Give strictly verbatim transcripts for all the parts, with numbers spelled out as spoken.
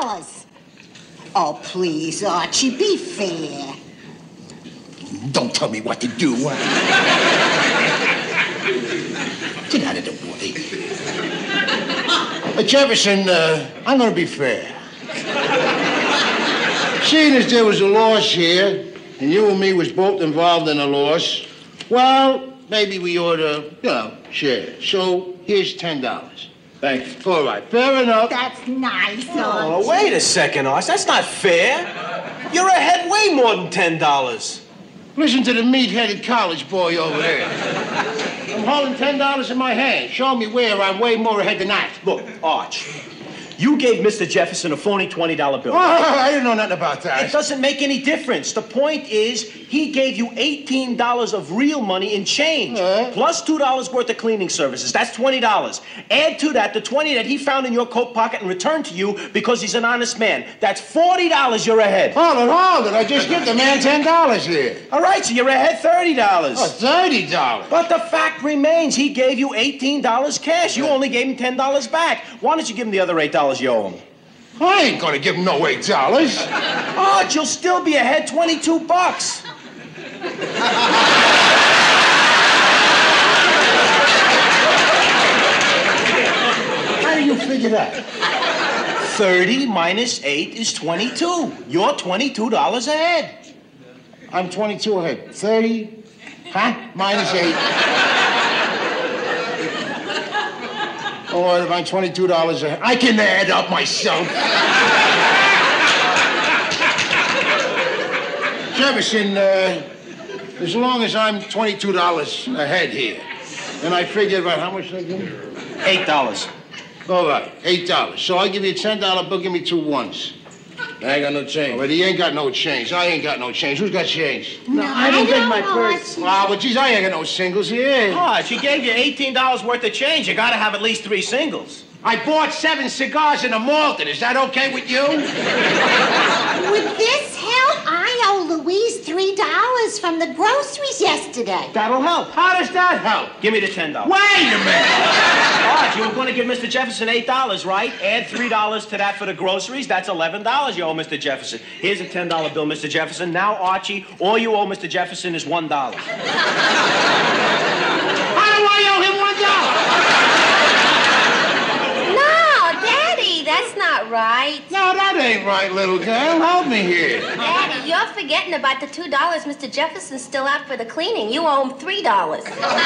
dollars. Oh, please, Archie, be fair. Don't tell me what to do. Get out of the way. Uh, Jefferson, uh, I'm going to be fair. Seeing as there was a loss here, and you and me was both involved in a loss, well, maybe we ought to, you know, share. So here's ten dollars. Thanks. All right, fair enough. That's nice, Archie. Oh, wait a second, Archie. That's not fair. You're ahead way more than ten dollars. Listen to the meat-headed college boy over there. I'm holding ten dollars in my hand. Show me where I'm way more ahead than that. Look, Arch, you gave Mister Jefferson a phony twenty dollar bill. Oh, I didn't know nothing about that. It doesn't make any difference. The point is, he gave you eighteen dollars of real money in change, Uh. plus two dollars worth of cleaning services. That's twenty dollars. Add to that the twenty that he found in your coat pocket and returned to you because he's an honest man. That's forty dollars you're ahead. Hold it, hold it. I just give the man ten dollars here. All right, so you're ahead thirty dollars. Oh, thirty dollars. But the fact remains, he gave you eighteen dollars cash. You only gave him ten dollars back. Why don't you give him the other eight dollars you owe him? I ain't gonna give him no eight dollars. Arch, you'll still be ahead twenty-two bucks. How do you figure that? thirty minus eight is twenty-two. You're twenty-two dollars ahead. I'm twenty-two ahead. thirty, huh? Minus eight. All right, if I'm twenty-two dollars ahead, I can add up myself. Jefferson, uh, as long as I'm twenty-two dollars ahead here, and I figure about how much I give you? Eight dollars. All right, eight dollars. So I give you a ten dollar bill, give me two ones. I ain't got no change. Oh, but he ain't got no change. I ain't got no change. Who's got change? No, I, didn't don't get my know, purse. Archie. Ah, but geez, I ain't got no singles here. Arch, he gave you eighteen dollars worth of change. You gotta have at least three singles. I bought seven cigars in a Malton. Is that okay with you? With this help, I owe Louise three dollars from the groceries yesterday. That'll help. How does that help? Give me the ten dollars. Wait a minute. Arch, you were going to give Mister Jefferson eight dollars, right? Add three dollars to that for the groceries. That's eleven dollars you owe Mister Jefferson. Here's a ten dollar bill, Mister Jefferson. Now, Archie, all you owe Mister Jefferson is one dollar. How do I owe him one dollar? That's not right. No, that ain't right, little girl. Help me here. Daddy, you're forgetting about the two dollars Mister Jefferson's still out for the cleaning. You owe him three dollars.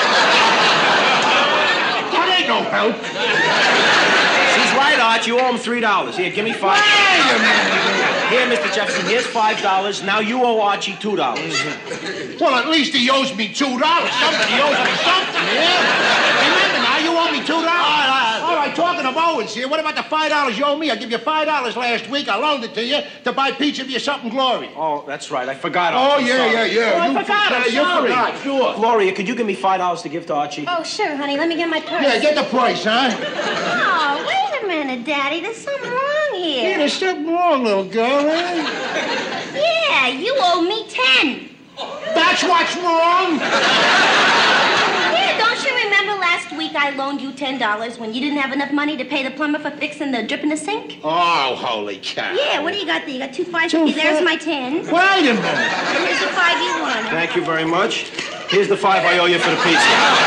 That ain't no help. She's right, Arch. You owe him three dollars. Here, give me five. Wait a minute. Here, Mister Jefferson, here's five dollars. Now you owe Archie two dollars. Well, at least he owes me two dollars. Somebody owes me something, yeah? Remember now, you owe me two dollars. All right, talking of owings here, what about the five dollars you owe me? I give you five dollars last week. I loaned it to you to buy pizza for your something glory. Oh, that's right. I forgot. Oh, Archie. yeah, Sorry. yeah, yeah. Oh, I You forgot. I'm forgot, you sorry. forgot, sure. Gloria, could you give me five dollars to give to Archie? Oh, sure, honey. Let me get my purse. Yeah, get the price, huh? Oh, wait a minute, Daddy. There's something wrong Yeah, here. there's something wrong, little girl, eh? Yeah, you owe me ten. That's what's wrong. Yeah, don't you remember last week I loaned you ten dollars when you didn't have enough money to pay the plumber for fixing the drip in the sink? Oh, holy cow. Yeah, what do you got there? You got two five Two fifty. There's fi- my ten. Wait a minute. And here's the five you won. Thank you very much. Here's the five I owe you for the pizza.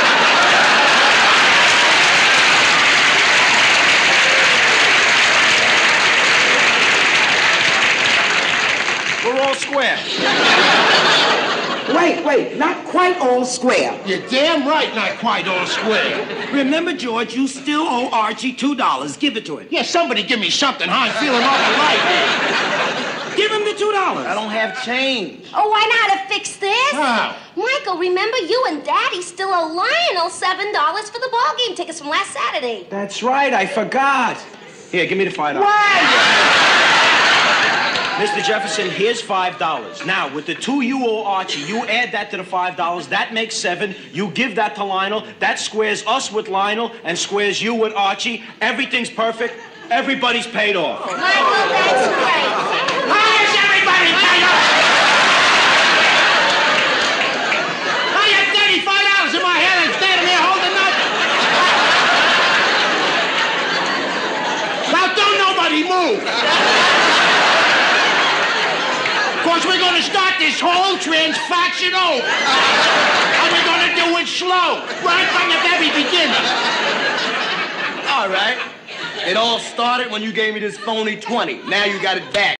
We're all square. Wait, wait, not quite all square. You're damn right not quite all square. Remember, George, you still owe Archie two dollars. Give it to him. Yeah, somebody give me something, huh? I'm feeling awful light. Give him the two dollars. I don't have change. Oh, I know how to fix this. How? Michael, remember you and Daddy still owe Lionel seven dollars for the ball game tickets from last Saturday. That's right. I forgot. Here, give me the five dollars. Mister Jefferson, here's five dollars. Now, with the two you owe Archie, you add that to the five dollars. That makes seven. You give that to Lionel. That squares us with Lionel and squares you with Archie. Everything's perfect. Everybody's paid off. Michael, that's great. How's everybody paid off? I have thirty-five dollars in my hand and standing there holding nothing. Now, don't nobody move. Because we're going to start this whole transaction over. And we're going to do it slow, right from the very beginning. All right. It all started when you gave me this phony twenty. Now you got it back.